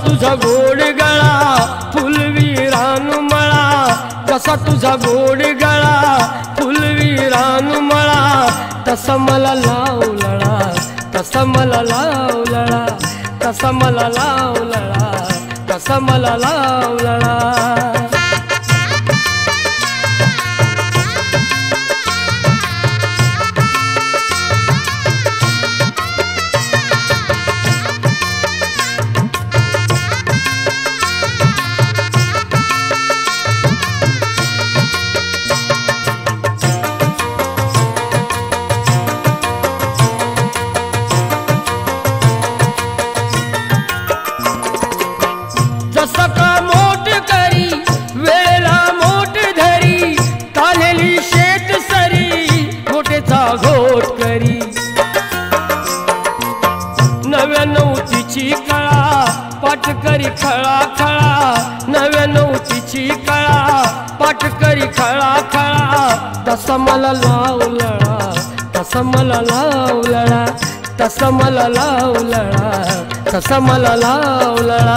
तुझा गोड गळा फुलवीरानु मळा, जसा तुझा गोड गळा फुलवीरानु मळा, तसा मला लावलळा, तसा मला लावलळा, तसा मला लावलळा, तसा मला लावलळा. जसा का मोठ करी वेळेला मोठ धरी, तालेली शेत सरी मोठेचा घोट करी. 99 तिची कळा पाठ करी खळा खळा, 99 तिची कळा पाठ करी खळा खळा, तसा मला लावलळा, तसा मला लावलळा, तसा मला लावलळा, तसा मला लावलळा.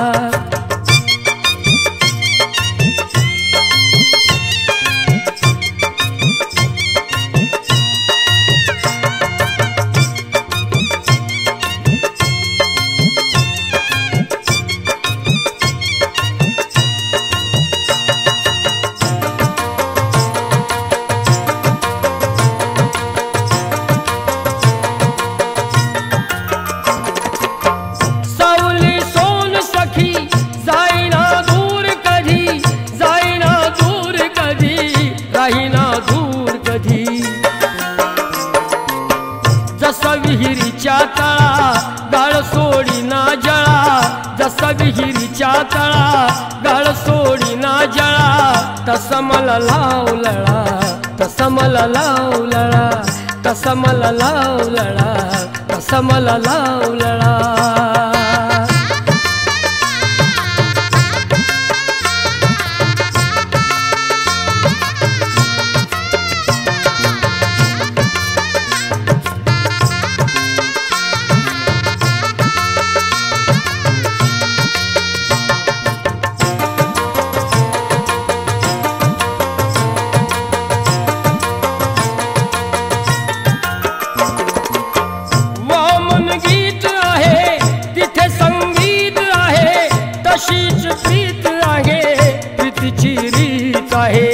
जसा विहिरीच्या तळा गाळ सोडीना जळा, जसा विहिरीच्या तळा गाळ सोडीना जळा, तसा मला लावलळा, तसा मला लावलळा, तसा मला लावलळा, तसा मला लावलळा. तशीच प्रीत आहे, प्रीतीची रीत आहे.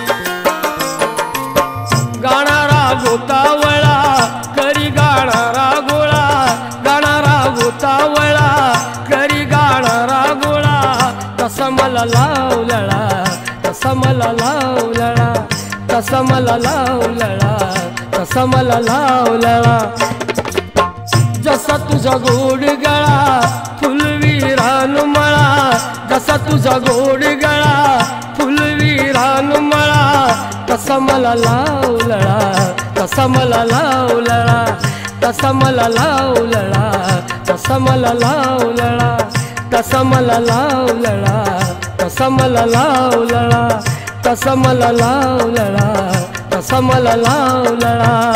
गाणारा गोतावळा करी गाणारा गोळा, गाणारा गोतावळा करी गाणारा गोळा, तसा मला लावलळा, तसा मला लावलळा, तसा मला लावलळा, तसा मला लावलळा. जसा तुझा गोड गळा फुलवीरानु मळा, जसा तुझा गोड गळा फुलवीरानु मळा, तसा मला लावलळा, तसा मला लावलळा, तसा मला लावलळा, तसा मला लावलळा, तसा मला लावलळा, तसा मला लावलळा, तसा मला लावलळा, तसा मला लावलळा.